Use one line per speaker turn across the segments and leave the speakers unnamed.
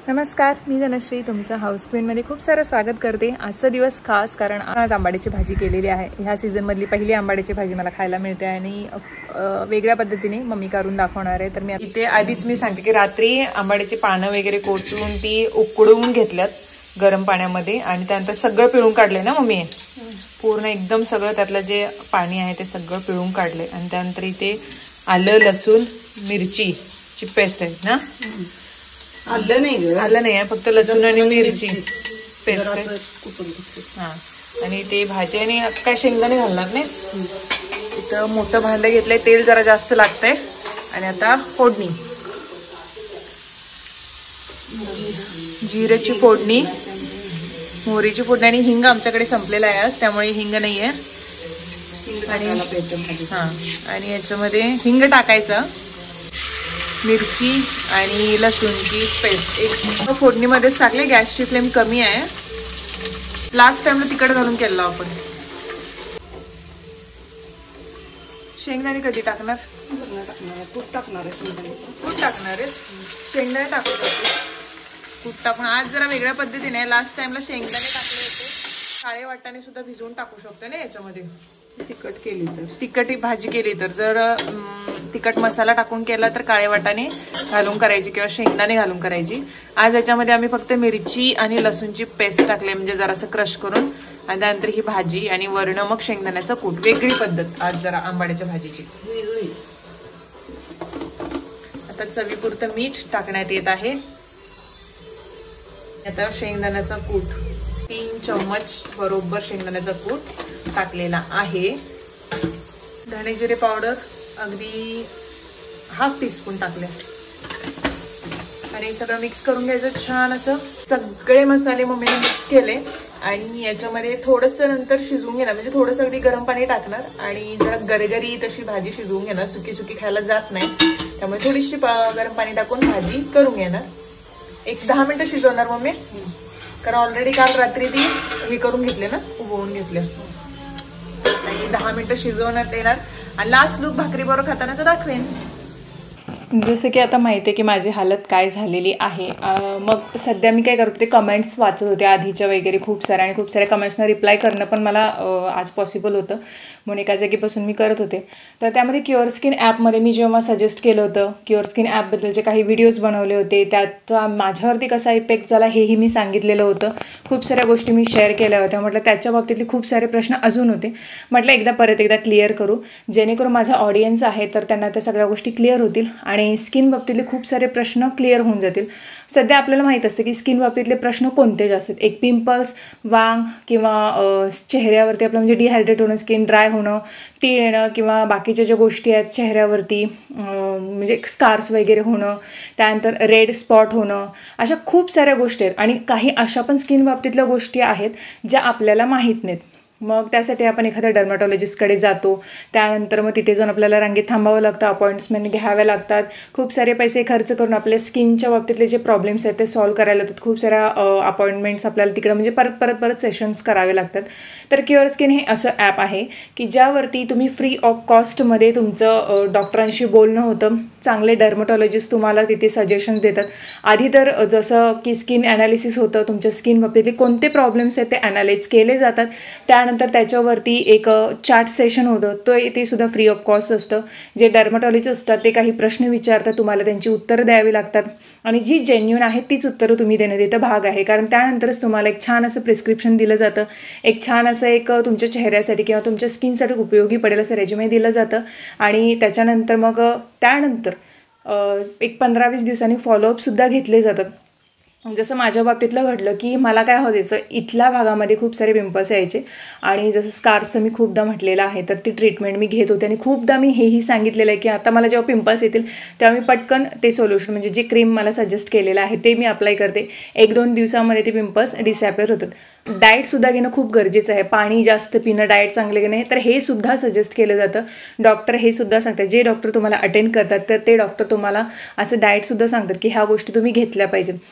नमस्कार, मी धनश्री तुमचं हाऊस क्वीनमध्ये खूप सारं स्वागत करते। आजचा दिवस खास कारण आज आंबाड्याची भाजी केलेली आहे। ह्या सीझनमधली पहिली आंबाड्याची भाजी मला खायला मिळते आणि वेगळ्या पद्धतीने मम्मी करून दाखवणार आहे। तर मी इथे आधीच मी सांगते की रात्री आंबाड्याची पानं वगैरे कोचून ती उकडवून घेतल्यात गरम पाण्यामध्ये आणि त्यानंतर सगळं पिळून काढले ना मम्मी, पूर्ण एकदम सगळं त्यातलं जे पाणी आहे ते सगळं पिळून काढले आणि त्यानंतर इथे आलं लसूण मिरचीची पेस्ट आहे ना। आलं नाही आहे, फक्त लसूण आणि मिरची पेस्ट आहे। हां, आणि ते भाजी आणि काय शेंगदाणे घालणार नाही। इथं मोठं भांडं घेतलंय, तेल जरा जास्त लागतंय आणि आता फोडणी, जिऱ्याची फोडणी, मोहरीची फोडणी आणि हिंग आमच्याकडे संपलेला आहे आज, त्यामुळे हिंग नाही आहे। आणि हां, आणि याच्यामध्ये हिंग टाकायचं, मिरची आणि लसूणची पेस्ट एक फोडणीमध्येच टाकले। गॅसची फ्लेम कमी आहे। लास्ट टाइमला तिखट घालून केलं आपण। शेंगदाणे कधी टाकणार?
कूट टाकणार
आहे। शेंगदाणे टाकू कूट टाकून आज जरा वेगळ्या पद्धतीने। लास्ट टाइमला शेंगदाणे टाकले होते, काळे वाटाणे सुद्धा भिजवून टाकू शकतो ना याच्यामध्ये। तिखट भाजी केली तर जर तिखट मसाला टाकून केला तर काळे वाटाणे घालून करायची किंवा शेंगदाणे घालून करायची। आज याच्यामध्ये आम्ही फक्त मिरची आणि लसूणची पेस्ट टाकले, म्हणजे जरासं क्रश करून, आणि त्यानंतर ही भाजी आणि वरण मग शेंगदाण्याचा कूट। वेगळी पद्धत आज जरा आंबाड्याच्या भाजीची। आता चवीपुरतं मीठ टाकण्यात येत आहे। आता शेंगदाण्याचा कूट 3 चम्मच बरोबर शेंगदाण्याचा कूट टाकलेला आहे। धणे जिरे पावडर अगदी ½ टीस्पून टाकले आणि सगळं मिक्स करून घ्यायचं छान असं। सगळे मसाले मम्मीने मिक्स केले आणि याच्यामध्ये थोडंसं नंतर शिजवून घेणार, म्हणजे थोडंसं अगदी गरम पाणी टाकणार आणि जरा गरगरी तशी भाजी शिजवून घेणार। सुकी सुकी खायला जात नाही, त्यामुळे थोडीशी गरम पाणी टाकून भाजी करून घेणार। एक 10 मिनिटं शिजवणार मम्मी, कारण ऑलरेडी काल रात्री ती हे करून घेतले ना, उबवून घेतले आणि 10 मिनिटं शिजवण्यात येणार आणि लास्ट लूक भाकरी बरोबर खातानाच दाखवेन। जसं की आता माहिती आहे की माझी हालत काय झालेली आहे। मग सध्या मी काय करत होते, कमेंट्स वाचत होते आधीच्या वगैरे खूप साऱ्या, आणि खूप साऱ्या कमेंट्सना रिप्लाय करणं पण मला आज पॉसिबल होतं, म्हणून एका जागेपासून मी करत होते। तर त्यामध्ये क्युअर स्किन ॲपमध्ये मी जेव्हा सजेस्ट केलं होतं, क्युअर स्किन ॲपबद्दलचे काही व्हिडिओज बनवले होते, त्याचा माझ्यावरती कसा इफेक्ट झाला हेही मी सांगितलेलं होतं। खूप साऱ्या गोष्टी मी शेअर केल्या होत्या। म्हटलं त्याच्या बाबतीतले खूप सारे प्रश्न अजून होते, म्हटलं परत एकदा क्लिअर करू, जेणेकरून माझा ऑडियन्स आहे तर त्यांना त्या सगळ्या गोष्टी क्लिअर होतील आणि स्किन बाबतीतले खूप सारे प्रश्न क्लिअर होऊन जातील। सध्या आपल्याला माहीत असते की स्किन बाबतीतले प्रश्न कोणते जास्त आहेत। एक पिंपल्स, वांग किंवा चेहऱ्यावरती आपलं म्हणजे डिहायड्रेट होणं, स्किन ड्राय होणं, तीळ येणं किंवा बाकीच्या ज्या गोष्टी आहेत चेहऱ्यावरती, म्हणजे स्कार्स वगैरे होणं, त्यानंतर रेड स्पॉट होणं, अशा खूप साऱ्या गोष्टी आहेत। आणि काही अशा पण स्किन बाबतीतल्या गोष्टी आहेत ज्या आपल्याला माहीत नाहीत। मग त्यासाठी आपण एखाद्या डर्मॅटॉलॉजिस्टकडे जातो, त्यानंतर मग तिथे जाऊन आपल्याला रांगेत थांबावं लागतं, अपॉइंटमेंट घ्याव्या लागतात, खूप सारे पैसे खर्च करून आपल्या स्किनच्या बाबतीतले जे प्रॉब्लेम्स आहेत ते सॉल्व्ह करायला लागतात। खूप साऱ्या अपॉइंटमेंट्स आपल्याला तिकडं म्हणजे परत सेशन्स करावे लागतात। तर क्युअर स्किन हे असं ॲप आहे की ज्यावरती तुम्ही फ्री ऑफ कॉस्टमध्ये तुमचं डॉक्टरांशी बोलणं होतं। चांगले डर्मॅटॉलॉजिस्ट तुम्हाला तिथे सजेशन्स देतात। आधी तर जसं की स्किन ॲनालिसिस होतं, तुमच्या स्किन बाबतीतले कोणते प्रॉब्लेम्स आहेत ते ॲनालाइज केले जातात। त्यानंतर त्याच्यावरती एक चॅट सेशन होतं, ते सुद्धा फ्री ऑफ कॉस्ट असतं। जे डर्मॅटॉलॉजिस्ट असतात ते काही प्रश्न विचारतात, तुम्हाला त्यांची उत्तरं द्यावी लागतात आणि जी जेन्युइन आहेत तीच उत्तरं तुम्ही देण्यात इथं भाग आहे, कारण त्यानंतरच तुम्हाला एक छान असं प्रिस्क्रिप्शन दिलं जातं, एक छान असं एक तुमच्या चेहऱ्यासाठी किंवा तुमच्या स्किनसाठी उपयोगी पडेल असं रेजिमे दिलं जातं। आणि त्याच्यानंतर मग त्यानंतर एक 15-20 दिवसांनी फॉलोअपसुद्धा घेतले जातात। जसं माझ्या बाबतीतलं घडलं की मला काय व्हायचं, इथल्या भागामध्ये खूप सारे पिंपल्स यायचे आणि जसं स्कार्सचं मी खूपदा म्हटलेलं आहे, तर ती ट्रीटमेंट मी घेत होते आणि खूपदा मी हेही सांगितलेलं आहे की आता मला जेव्हा पिंपल्स येतील तेव्हा मी पटकन ते सोल्युशन, म्हणजे जे क्रीम मला सजेस्ट केलेलं आहे ते मी अप्लाय करते। 1-2 दिवसामध्ये ते पिंपल्स डिसअपिअर होतात। डाएटसुद्धा घेणं खूप गरजेचं आहे, पाणी जास्त पिणं, डाएट चांगलं घेणं, तर हे सुद्धा सजेस्ट केलं जातं। डॉक्टर हे सुद्धा सांगतात, जे डॉक्टर तुम्हाला अटेंड करतात तर ते डॉक्टर तुम्हाला असं डाएटसुद्धा सांगतात की ह्या गोष्टी तुम्ही घेतल्या पाहिजेत। आणि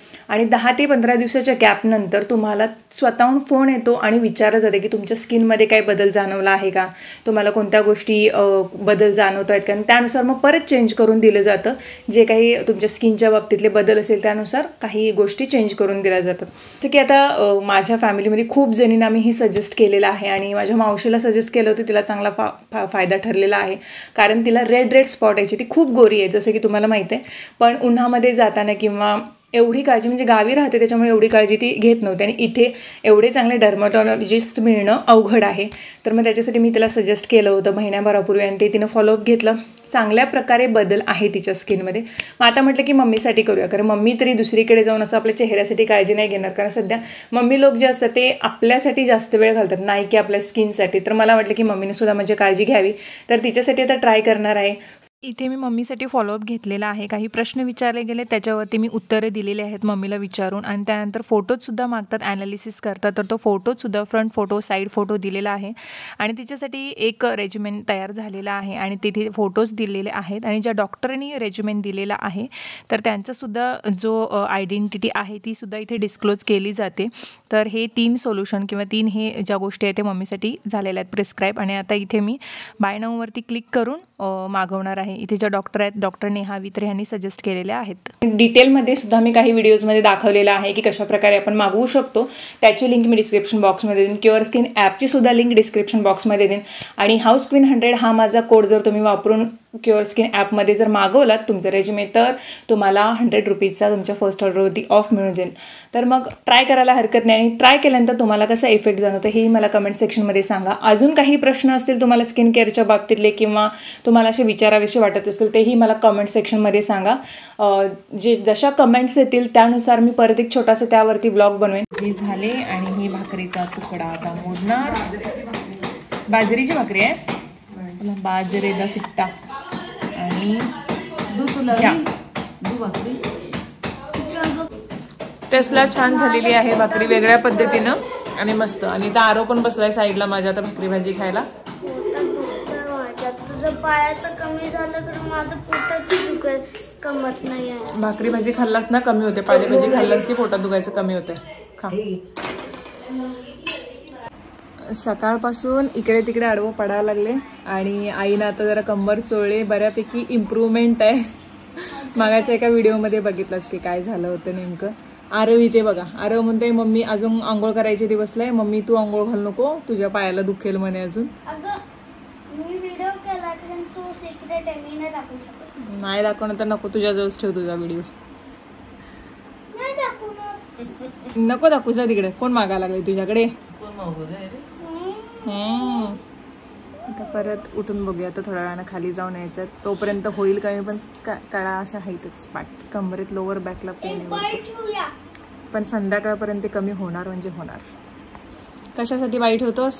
10 ते 15 दिवसाच्या गॅपनंतर तुम्हाला स्वतःहून फोन येतो आणि विचारलं जाते की तुमच्या स्किनमध्ये काही बदल जाणवला आहे का, तुम्हाला कोणत्या गोष्टी बदल जाणवत आहेत का, आणि त्यानुसार मग परत चेंज करून दिलं जातं. जे काही तुमच्या स्किनच्या बाबतीतले बदल असेल त्यानुसार काही गोष्टी चेंज करून दिल्या जातात. जसं की आता माझ्या फॅमिलीमध्ये खूप जणींना मी हे सजेस्ट केलेलं आहे आणि माझ्या मावशीला सजेस्ट केलं होतं, तिला चांगला फायदा ठरलेला आहे. कारण तिला रेड स्पॉट यायची, ती खूप गोरी आहे जसं की तुम्हाला माहीत आहे, पण उन्हामध्ये जाताना किंवा एवढी काळजी, म्हणजे गावी राहते त्याच्यामुळे एवढी काळजी ती घेत नव्हती आणि इथे एवढे चांगले डर्मॅटॉलॉजिस्ट मिळणं अवघड आहे. तर मग त्याच्यासाठी मी तिला सजेस्ट केलं होतं महिन्याभरापूर्वी आणि ते तिनं फॉलोअप घेतलं. चांगल्या प्रकारे बदल आहे तिच्या स्किनमध्ये. मग आता म्हटलं की मम्मीसाठी करूया, कारण मम्मी तरी दुसरीकडे जाऊन असं आपल्या चेहऱ्यासाठी काळजी नाही घेणार, कारण सध्या मम्मी लोक जे असतात ते आपल्यासाठी जास्त वेळ घालतात, नाही की आपल्या स्किनसाठी. तर मला वाटलं की मम्मीने सुद्धा म्हणजे काळजी घ्यावी, तर तिच्यासाठी आता ट्राय करणार आहे. इथे मी मम्मीसाठी फॉलोअप घेतलेला आहे. काही प्रश्न विचारले गेले त्याच्यावरती मी उत्तरे दिलेले आहेत मम्मीला विचारून, आणि त्यानंतर फोटोजसुद्धा मागतात, ॲनालिसिस करतात, तर तो फोटोजसुद्धा फ्रंट फोटो साईड फोटो दिलेला आहे. आणि तिच्यासाठी एक रेजिमेंट तयार झालेला आहे आणि तिथे फोटोज दिलेले आहेत. आणि ज्या डॉक्टरांनी रेजिमेंट दिलेला आहे तर त्यांचासुद्धा जो आयडेंटिटी आहे तीसुद्धा इथे डिस्क्लोज केली जाते. तर हे 3 सोल्युशन किंवा 3 हे ज्या गोष्टी आहेत ते मम्मीसाठी झालेल्या आहेत प्रिस्क्राईब. आणि आता इथे मी बाय नाऊवरती क्लिक करून मागवणार आहे. इथे ज्या डॉक्टर आहेत, डॉक्टर नेहा वित्रे यांनी सजेस्ट केलेल्या आहेत. डिटेलमध्ये सुद्धा मी काही व्हिडिओजमध्ये दाखवलेलं आहे की कशाप्रकारे आपण मागवू शकतो. त्याची लिंक मी डिस्क्रिप्शन बॉक्समध्ये देईन. क्युअर स्किन ॲपची सुद्धा लिंक डिस्क्रिप्शन बॉक्समध्ये देईन. आणि हाऊस क्वीन 100 हा माझा कोड जर तुम्ही वापरून क्युअर स्किन ॲपमध्ये जर मागवलात तुमचं रेजिमे, तर तुम्हाला 100 रुपीजचा तुमच्या फर्स्ट ऑर्डरवरती ऑफ मिळून जाईल. तर मग ट्राय करायला हरकत नाही. आणि ट्राय केल्यानंतर तुम्हाला कसा इफेक्ट जाणवतो हेही मला कमेंट सेक्शनमध्ये सांगा. अजून काही प्रश्न असतील तुम्हाला स्किन केअरच्या बाबतीतले किंवा तुम्हाला असे विचाराविषयी वाटत असेल तेही मला कमेंट सेक्शनमध्ये सांगा. जशा कमेंट्स येतील त्यानुसार मी परत एक छोटासा त्यावरती ब्लॉग बनवेन. जे झाले आणि ही भाकरीचा तुकडा आता मोडणार. बाजरीची भाकरी आहे, बाजरीचा सिट्टा आणि टेस्टला छान झालेली आहे भाकरी वेगळ्या पद्धतीनं आणि मस्त. आणि त्या आरो पण बसलाय साईडला माझ्या आता भाकरी भाजी खायला.
तुझं पायाचं कमी झालं तर माझं पोटाचं कमत नाही आहे.
भाकरी भाजी खाल्लास ना कमी होते, पालेभाजी खाल्लास की पोटात दुखायचं कमी होते. खा. सकाळपासून इकडे तिकडे आडवं पडायला लागले आणि आईनं आता जरा कंबर चोळले. बऱ्यापैकी इम्प्रूव्हमेंट आहे. मागाच्या एका व्हिडिओमध्ये बघितलंच की काय झालं होतं नेमकं. आरव इथे बघा, आरव म्हणते मम्मी अजून आंघोळ करायचे दिवसलाय, मम्मी तू आंघोळ घाल नको, तुझ्या पायाला दुखेल म्हणे अजून.
मी व्हिडिओ केला कारण तू सिक्रेट आहे, मी नाही दाखवू शकत.
नाही दाखवणं तर नको, तुझ्याजवळच ठेव तुझा व्हिडिओ.
नाही दाखवणार.
नको दाखवू, जा तिकडे. कोण मागायला लागले तुझ्याकडे? आता परत उठून बघूया. आता थोड्या वेळानं खाली जाऊन यायचं, तोपर्यंत होईल कमी. पण कळा अशा आहेतच, पाठ कंबरेत लोअर बॅकला पेन, पण संध्याकाळपर्यंत ते कमी होणार म्हणजे होणार. कशासाठी वाईट होतोस?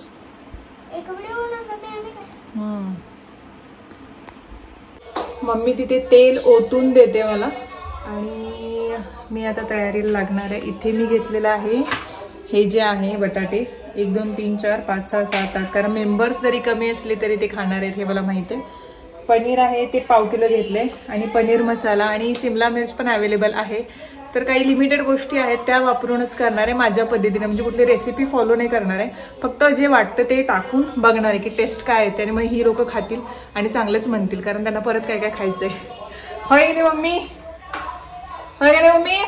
मम्मी तिथे तेल ओतून देते मला आणि मी आता तयारीला लागणार आहे. इथे मी घेतलेलं आहे हे जे आहे बटाटे, 1 2 3 4 5 6 7 8, कारण मेंबर्स जरी कमी असले तरी ते खाणार आहेत हे मला माहिती आहे. पनीर आहे ते पाव किलो घेतले आणि पनीर मसाला आणि शिमला मिर्च पण अवेलेबल आहे. तर काही लिमिटेड गोष्टी आहेत त्या वापरूनच करणार आहे माझ्या पद्धतीने, म्हणजे कुठली रेसिपी फॉलो नाही करणार आहे. फक्त जे वाटतं ते टाकून बघणार आहे की टेस्ट काय येते आणि मग ही लोकं खातील आणि चांगलंच म्हणतील, कारण त्यांना परत काय काय खायचंय. होय रे मम्मी, होय रे मम्मी.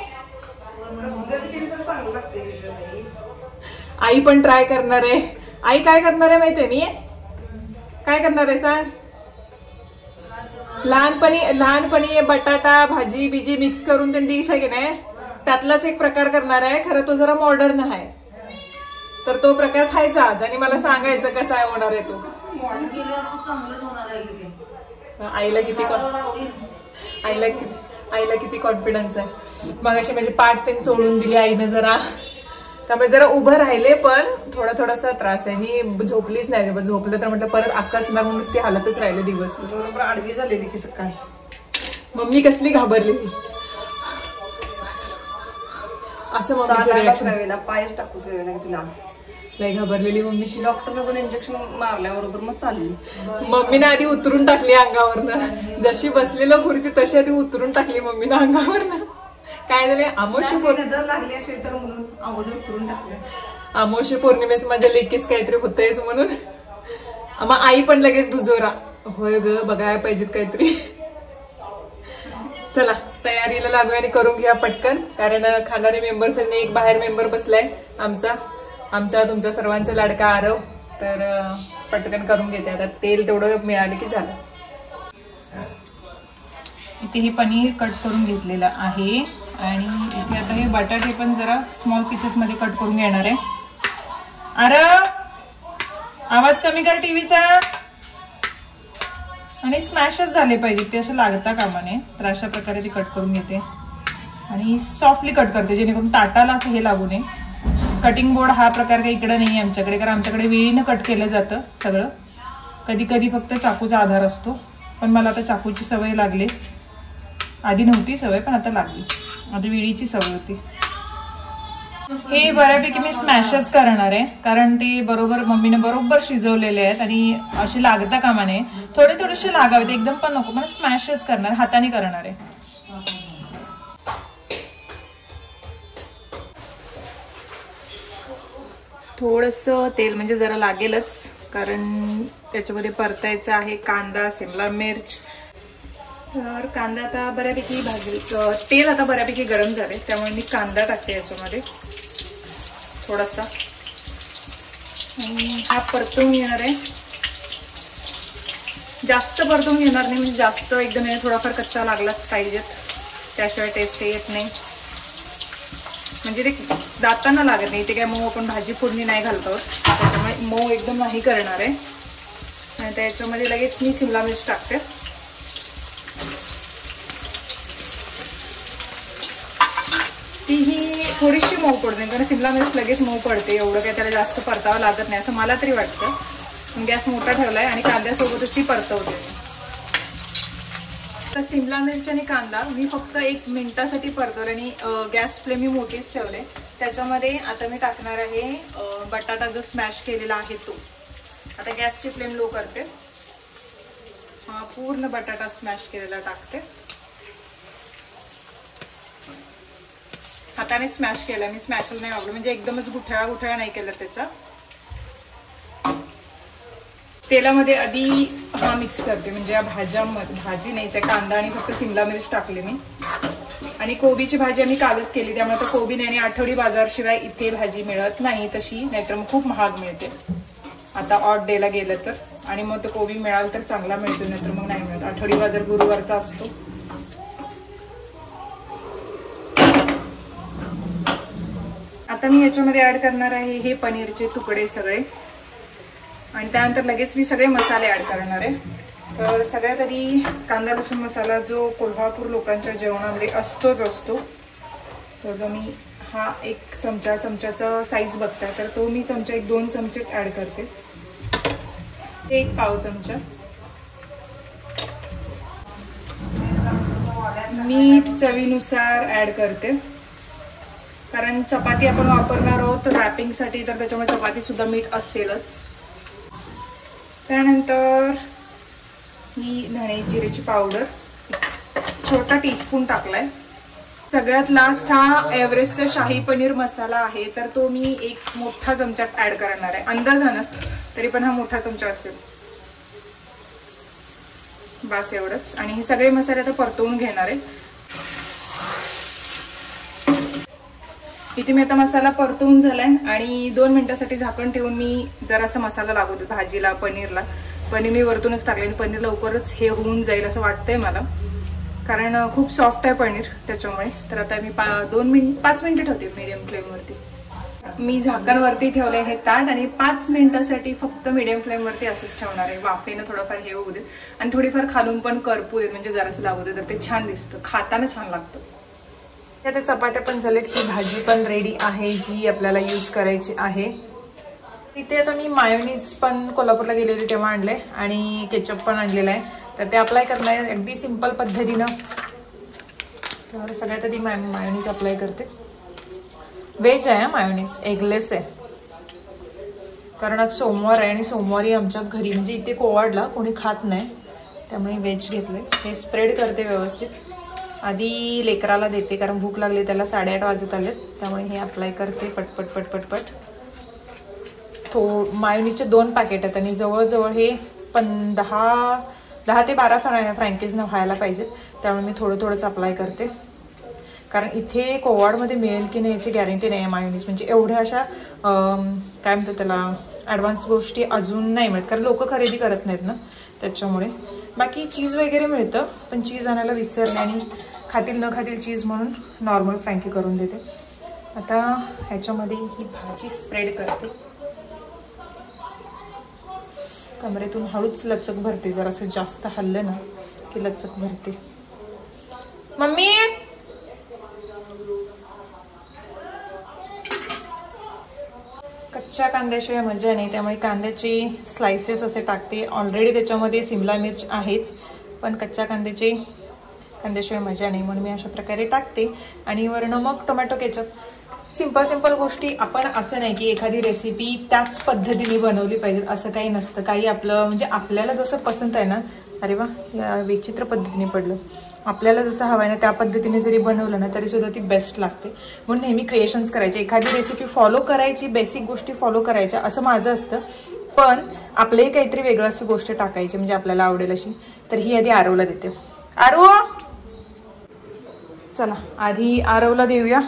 आई पण ट्राय करणार आहे. आई काय करणार आहे माहितीये मी? काय करणार आहे सांग? लहानपणी बटाटा भाजी बिजी मिक्स करून त्यांनी दिस आहे की नाही, त्यातलाच एक प्रकार करणार आहे. खरं तो जरा मॉडर्न आहे, तर तो प्रकार खायचा आज आणि मला सांगायचं कसा होणार आहे तो. आईला किती कॉन्फिडन्स आहे. मग अशी म्हणजे पाठ त्यांनी सोडून दिली आईनं जरा, त्यामुळे जरा उभं राहिले, पण थोडासा त्रास आहे. मी झोपलीच नाही, पण झोपलं तर म्हटलं परत आकाशणार म्हणून ती हालतच राहिले दिवस.
बरोबर आडवी झालेली की सकाळी.
मम्मी कसली घाबरलेली असं मम्मीचं रिॲक्शन.
पायच टाकूच ना की तुला
लय घाबरलेली मम्मी.
डॉक्टरने पण इंजेक्शन मारल्याबरोबर मग चालली.
मम्मीने आधी उतरून टाकली अंगावरनं, जशी बसलेलं खुर्ची तशी आधी उतरून टाकली मम्मीनं अंगावरनं. काय झाले
नजर लागली असेल तर म्हणून अगोदर उतरून टाकलं.
अमावस्या पौर्णिमेस माझ्या लेकीस काहीतरी होतंयच म्हणून मग आई पण लगेच दुजोरा. होय ग, बघायला पाहिजेत काहीतरी. चला तयारीला लागूया आणि करून घ्या पटकन, कारण खाणारे मेंबर्स आणि एक बाहेर मेंबर बसलाय आमचा तुमचा सर्वांचा लाडका आरव. तर पटकन करून घेते. आता तेल तेवढं मिळालं की झालं. इथे हे पनीर कट करून घेतलेलं आहे आणि इथे आता हे बटाटे पण जरा स्मॉल पीसेस मध्ये कट करून घेणार आहे. आरव आवाज कमी कर टीव्हीचा. आणि स्मॅशच झाले पाहिजे ते, असं लागता कामा नये. तर अशा प्रकारे ती कट करून घेते आणि सॉफ्टली कट करते जेणेकरून ताटाला असं हे लागू नये. कटिंग बोर्ड हा प्रकार काही इकडे नाही आहे आमच्याकडे, कारण आमच्याकडे विळीनं कट केलं जातं सगळं. कधी कधी फक्त चाकूचा आधार असतो, पण मला आता चाकूची सवय लागली. आधी नव्हती सवय पण आता लागली. आधी विळीची सवय होती. हे बऱ्यापैकी मी स्मॅशच करणार आहे, कारण ते बरोबर मम्मीने बरोबर शिजवलेले आहेत आणि असे लागता कामा नये. थोडेसे लागावेत, एकदम पण नको. पण स्मॅशच करणार, हाताने करणार आहे. थोडंसं तेल म्हणजे जरा लागेलच, कारण त्याच्यामध्ये परतायचं आहे कांदा, शिमला मिर्च. तर कांदा आता बऱ्यापैकी तेल आता बऱ्यापैकी गरम झाले, त्यामुळे मी कांदा टाकते याच्यामध्ये थोडासा. आणि हा परतवून घेणार आहे. जास्त परतवून घेणार नाही, म्हणजे जास्त एकदम थोडाफार कच्चा लागलाच पाहिजेत, त्याशिवाय टेस्ट येत नाही. म्हणजे ते दातांना लागत नाही. ते काय मऊ आपण भाजी फोडणी नाही घालतो, त्याच्यामुळे मऊ एकदम नाही करणार आहे. आणि त्याच्यामध्ये लगेच मी शिमला मिर्च टाकते. तीही थोडीशी मऊ पडते, कारण शिमला मिर्च लगेच मऊ पडते. एवढं काही त्याला जास्त परतावं लागत नाही असं मला तरी वाटतं. गॅस मोठा ठेवलाय आणि कांद्यासोबतच ती परतवते. तर शिमला मिरची आणि कांदा मी फक्त 1 मिनिटासाठी परतवले आणि गॅस फ्लेम मी मोठीच ठेवले. त्याच्यामध्ये आता मी टाकणार आहे बटाटा जो स्मॅश केलेला आहे तो. आता गॅसची फ्लेम लो करते. हा पूर्ण बटाटा स्मॅश केलेला टाकते. हाताने स्मॅश केला मी, स्मॅशर नाही वापरलं, म्हणजे एकदमच गुठळा नाही केला त्याचा. तेलामध्ये आधी हा मिक्स करते, म्हणजे या भाजी नाहीच आहे. कांदा आणि फक्त शिमला मिर्च टाकले मी. आणि कोबीची भाजी आम्ही कालच केली, त्यामुळे आता कोबी नाही. आणि आठवडी बाजारशिवाय इथे भाजी मिळत नाही तशी, नाहीतर मग खूप महाग मिळते आता ऑड डेला गेलं तर. आणि मग तो कोबी मिळाला तर चांगला मिळतो, नाहीतर मग नाही मिळत. आठवडी बाजार गुरुवारचा असतो. आता मी याच्यामध्ये ऍड करणार आहे हे पनीरचे तुकडे सगळे, आणि त्यानंतर लगेच मी सगळे मसाले ऍड करणार आहे. तर सगळ्यात आधी कांदा लसूण मसाला जो कोल्हापूर लोकांच्या जेवणामध्ये असतोच असतो. तर मी हा 1 चमचाचा साईज बघताय, तर तो मी 1-2 चमचे ऍड करते. 1 पाव चमचा मीठ चवीनुसार ऍड करते, कारण चपाती आपण वापरणार आहोत रॅपिंगसाठी, तर त्याच्यामुळे चपातीत सुद्धा मीठ असेलच. त्यानंतर ही धणे जिरेची पावडर छोटा टीस्पून टाकलाय. सगळ्यात लास्ट हा एव्हरेस्टचा शाही पनीर मसाला आहे, तर तो मी 1 मोठा चमचा ऍड करणार आहे. अंदाजानच, तरी पण हा मोठा चमचा असेल. बस एवढंच. आणि हे सगळे मसाले आता परतवून घेणार आहे. इथे मी आता मसाला परतवून झालाय आणि 2 मिनिटासाठी झाकण ठेवून मी जरासा मसाला लागू दे भाजीला, पनीरला. पनीर मी वरतूनच टाकले आणि पनीर लवकरच हे होऊन जाईल असं वाटतंय मला, कारण खूप सॉफ्ट आहे पनीर त्याच्यामुळे. तर आता मी 5 मिनिटं ठेवते मीडियम फ्लेमवरती. मी झाकणवरती ठेवले हे ताट आणि 5 मिनिटासाठी फक्त मीडियम फ्लेमवरती असंच ठेवणार आहे. वाफेनं थोडंफार हे होऊ दे आणि थोडीफार खालून पण करपू दे, म्हणजे जरासं लागू दे, तर ते छान दिसतं, खाताना छान लागतं. आता चपात्या पण झालेत. ही भाजी पण रेडी आहे जी आपल्याला यूज करायची आहे. इथे आता मी मायोनीज पण कोल्हापूरला गेले होते तेव्हा आणले आणि केचप पण आणलेला आहे, तर ते अप्लाय करणार आहे अगदी सिंपल पद्धतीनं. तर सगळ्यात आधी मायोनीज अप्लाय करते. व्हेज आहे मायोनीज, एगलेस आहे, कारण आज सोमवार आहे आणि सोमवारी आमच्या घरी म्हणजे इथे कोवाडला कोणी खात नाही, त्यामुळे व्हेज घेतले. हे स्प्रेड करते व्यवस्थित. आधी लेकराला देते कारण भूक लागली, त्याला 8:30 वाजत आलेत, त्यामुळे हे अप्लाय करते पटपट पटपट पट. मायोनीजचे 2 पॅकेट आहेत आणि जवळजवळ हे 10 ते 12 फ्रँकीज व्हायला पाहिजेत, त्यामुळे मी थोडंच अप्लाय करते. कारण इथे कोवाडमध्ये मिळेल की नाही याची गॅरंटी नाही आहे मायोनीज. म्हणजे एवढ्या अशा काय म्हणतात त्याला ॲडव्हान्स गोष्टी अजून नाही मिळत, कारण लोक खरेदी करत नाहीत ना त्याच्यामुळे. बाकी चीज वगैरे मिळतं, पण चीज आणायला विसरले आणि खातील न खातील चीज म्हणून नॉर्मल फ्रँकी करून देते. आता ह्याच्यामध्ये ही भाजी स्प्रेड करते. कमरेतून हळूच लचक भरते, जरासं जास्त हल्लं ना की लचक भरते. मम्मी कच्च्या कांद्याशिवाय मजा नाही, त्यामुळे कांद्याचे स्लायसेस असे टाकते. ऑलरेडी त्याच्यामध्ये सिमला मिर्च आहेच, पण कच्च्या कांद्याशिवाय मजा नाही म्हणून मी अशा प्रकारे टाकते. आणि वरनं मग टोमॅटो केचप. सिंपल गोष्टी. आपण असं नाही की एखादी रेसिपी त्याच पद्धतीने बनवली पाहिजे असं काही नसतं. काही आपलं म्हणजे आपल्याला जसं पसंत आहे ना, अरे वा या विचित्र पद्धतीने पडलं, आपल्याला जसं हवं आहे ना त्या पद्धतीने जरी बनवलं ना तरी सुद्धा ती बेस्ट लागते. म्हणून नेहमी क्रिएशन्स करायचे, एखादी रेसिपी फॉलो करायची, बेसिक गोष्टी फॉलो करायच्या असं माझं असतं. पण आपलंही काहीतरी वेगळं अशी गोष्ट टाकायची म्हणजे आपल्याला आवडेल अशी. तर ही आधी आरवला देते. आरव चला आधी आरवला देऊया.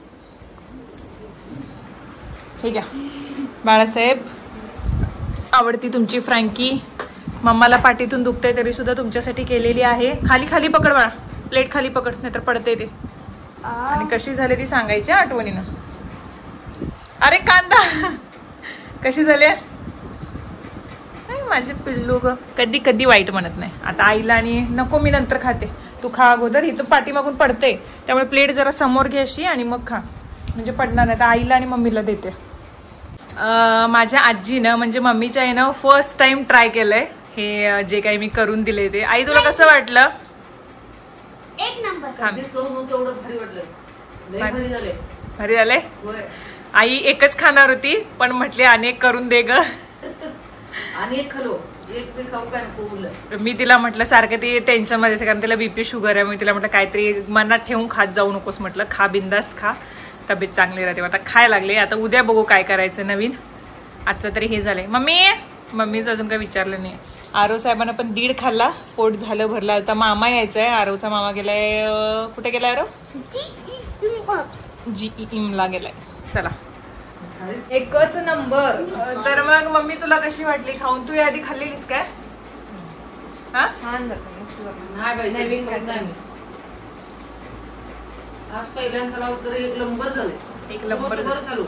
हे घ्या बाळासाहेब, आवडती तुमची फ्रँकी. मम्माला पाठीतून दुखतंय तरी सुद्धा तुमच्यासाठी केलेली आहे. खाली पकड बाळा, प्लेट खाली पकड नाहीतर पडते ते. आणि कशी झाली ती सांगायची आठवणीनं. अरे कांदा कशी झाली माझे पिल्लू ग, कधी वाईट म्हणत नाही. आता आईला आणि नको मी नंतर खाते, तू खा अगोदर. इथं पाठीमागून पडते त्यामुळे प्लेट जरा समोर घे अशी आणि मग खा, म्हणजे पडणार नाही. तर आईला आणि मम्मीला देते. माझ्या आजीनं म्हणजे मम्मीच्या आईनं फर्स्ट टाइम ट्राय केलंय हे जे काही मी करून दिले ते. आई तुला कसं वाटलं?
एक नंबर.
भारी झाले. आई एकच खाणार होती पण म्हटली अनेक करून दे ग. मी तिला म्हटलं सारखं ती टेन्शन मध्ये कारण तिला बीपी शुगर आहे. मी तिला म्हटलं काहीतरी मनात ठेवून खात जाऊ नकोस, म्हटलं खा बिंदास्त खा, तब्येत चांगली राहते. आता खायला लागले. आता उद्या बघू काय करायचं नवीन. आजचं तरी हे झालंय. मम्मीच अजून काय विचारलं नाही. आरव साहेबांना पण 1.5 खाल्ला, पोट झालं भरलं. आता मामा यायचा आहे. आरवचा मामा गेलाय, कुठे गेलाय आरव? GEM गेलाय. चला एकच नंबर. तर मग मम्मी तुला कशी वाटली खाऊन? तू आधी खाल्लेलीस काय? हा छान नवीन
आज पहिल्यांदा एक नंबर झाले.
एक नंबर झालो.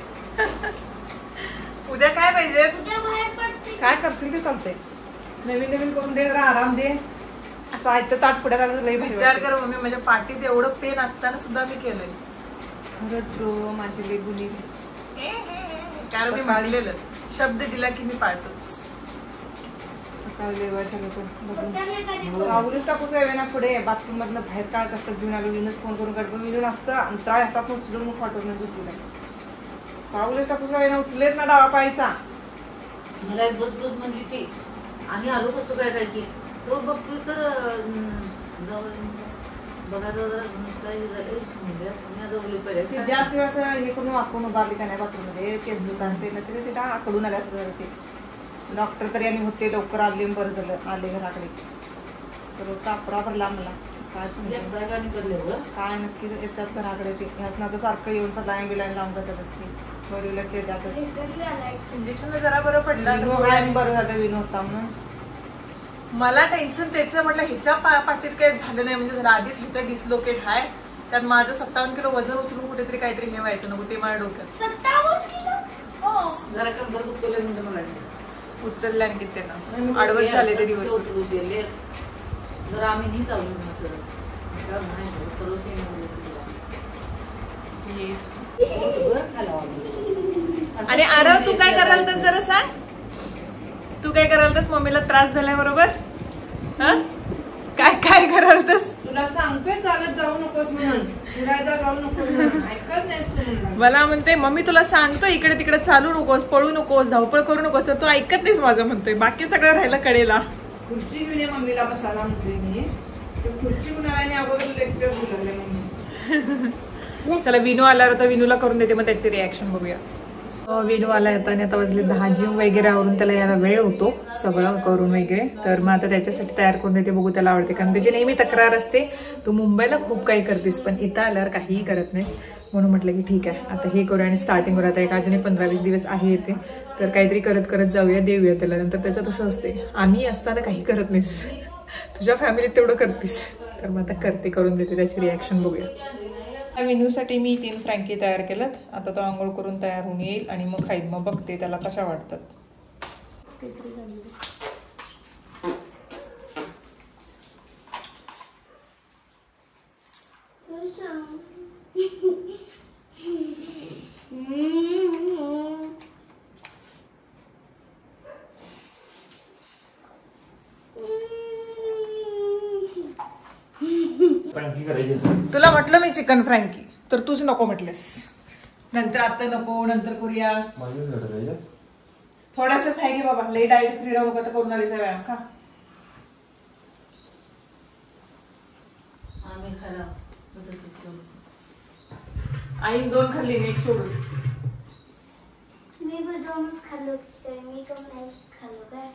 उद्या काय पाहिजे?
काय करशील ते चालतंय. नवीन करून दे, जरा आराम दे. असं आहे तर ताट पुढे
विचार कर मम्मी, माझ्या पाठीत एवढं पेन असताना सुद्धा मी केलंय.
खरंच ग माझी लई गुन्हे.
कारण मी मागलेलं शब्द दिला की मी पाळतोच.
सकाळी राहुलच टाकूच आहे ना पुढे बाथरूम मधनं बाहेर काळ कसं घेऊन आलो. विनोद फोन करून काढतो. विनोद असतं अंतराळ हातात उचलून मग फाटून झोपू नये. राहुलच टाकूच आहे ना, उचलेच ना डावा पायचा.
मला बस म्हणली ती आणि आलो कसं काय की तो बघतोय तर
जास्त वेळ असं हे करून वापरून उभारली का नाही बाथरूम मध्ये केस दुकान ते तिला आकडून आले असं ते. डॉक्टर तरी आणि होते लवकर आले, बरं झालं आले घराकडे. तर कापडा भरला मला काय समजा काय नक्की येतात घराकडे ते. ह्याच ना तर सारखं येऊन सगळं ॲम्ब्युलन्स लावून जातात असते. बरीला ते जातात.
इंजेक्शन जरा बरं पडलं.
बरं झालं विनोद होता म्हणून.
मला टेन्शन त्याचं म्हटलं ह्याच्या पाठीत काही झालं नाही म्हणजे झालं. आधीच ह्याचा डिस्लोकेट आहे, त्यात माझं 57 किलो वजन उचलून कुठेतरी काहीतरी हे व्हायचं नको ते माझ्या डोक्यात.
57 किलो मला
उचलले आणि किती त्यांना आडवत झाले ते दिवस.
जरा आम्ही नाही चालू
आणि आरव तू काय कराल तर जरा सांग. तू काय कराल तस मम्मीला त्रास झालाय बरोबर? काय कराल तस?
तुला सांगतोय चालत जाऊ नकोस म्हणून, फिरायला जाऊ नकोस म्हणून, ऐकत नाहीस तू.
मला म्हणते मम्मी तुला सांगतो इकडे तिकडे चालू नकोस, पळू नकोस, धावपळ करू नकोस, तर तू ऐकत नाहीस माझं म्हणतोय. बाकी सगळं राहिलं कडेला.
खुर्ची घेऊन मम्मीला बसायला म्हटली मी. खुर्ची उन्हाळ्याने अगोदर लेक्चर बोलवले मम्मी.
चला विनू आल्यावर आता विनूला करून देते, मग त्याची रिॲक्शन बघूया. विनू आला येता आणि आता वाजले 10. जिम वगैरे आवरून त्याला यायला वेळ होतो सगळं करून वगैरे. तर मग आता त्याच्यासाठी तयार करून देते, बघू त्याला आवडते. कारण त्याची नेहमी तक्रार असते, तू मुंबईला खूप काही करतेस पण इथं आल्यावर काहीही करत नाहीस. म्हणून म्हटलं की ठीक आहे आता हे करूया. आणि स्टार्टिंगवर आता एक अजूनही 15-20 दिवस आहे येते, तर काहीतरी करत करत जाऊया, देऊया त्याला. नंतर त्याचं तसं असते, आम्ही असताना काही करत नाहीस, तुझ्या फॅमिलीत तेवढं करतेस. तर मग आता करते, करून देते, त्याची रिॲक्शन बघूया. विनूसाठी मी 3 फ्रँकी तयार केल्यात. आता तो आंघोळ करून तयार होऊन येईल आणि मग खाईल. मग बघते त्याला कशा वाटतात. तुला म्हटलं मी चिकन फ्रँकी, तर तूच नको म्हटलेस. नंतर आता नको, नंतर करूया. थोडासाच आहे की बाबा, लई डाएट फ्री राहू नका, करून आलीस व्यायाम खा.
आम्ही खाला
आई 2 खाल्ली, 1 सोडून.
मी पण 2च खाल्लो, मी पण नाही खाल्लो काय.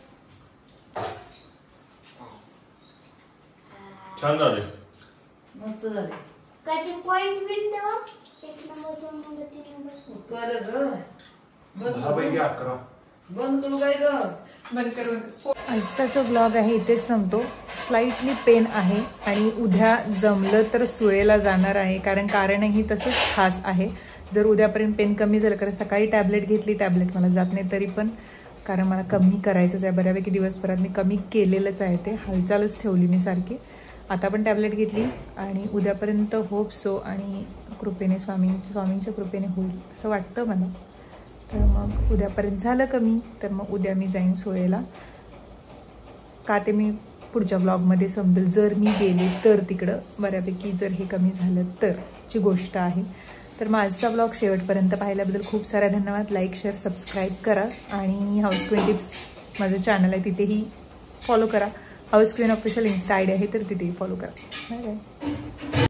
छान झाले,
मस्त झाले.
काय ते पॉइंट बिल देवा, 1 नंबर 2 नंबर 3 नंबर.
तू आलं ग,
दहापैकी 11.
बंद करू काय ग.
बंद करून. आजचा ब्लॉग आहे इथेच संपतो. स्लाइटली पेन आहे आणि उद्या जमलं तर सुळेला जाणार आहे, कारणही तसंच खास आहे. जर उद्यापर्यंत पेन कमी झालं, कारण सकाळी टॅबलेट घेतली, टॅबलेट मला जात नाही तरी पण, कारण मला कमी करायचंच आहे. बऱ्यापैकी दिवसभरात मी कमी केलेलंच आहे, ते हालचालच ठेवली मी सारखी. आता पण टॅबलेट घेतली आणि उद्यापर्यंत होप सो आणि कृपेने स्वामींच्या कृपेने होईल असं वाटतं मला. तर मग उद्यापर्यंत झालं कमी तर मग उद्या मी जाईन सोयेला. का ते मी पुढच्या ब्लॉगमध्ये समजेल, जर मी गेले तर तिकडं बऱ्यापैकी जर हे कमी झालं तर ची गोष्ट आहे. तर माझा ब्लॉग शेवटपर्यंत पाहिल्याबद्दल खूप साऱ्या धन्यवाद. लाईक शेअर सबस्क्राईब करा आणि हाऊस क्वीन टिप्स माझं चॅनल आहे तिथेही फॉलो करा. House queen official insta ID आहे तर तिथेही फॉलो करा. Bye bye.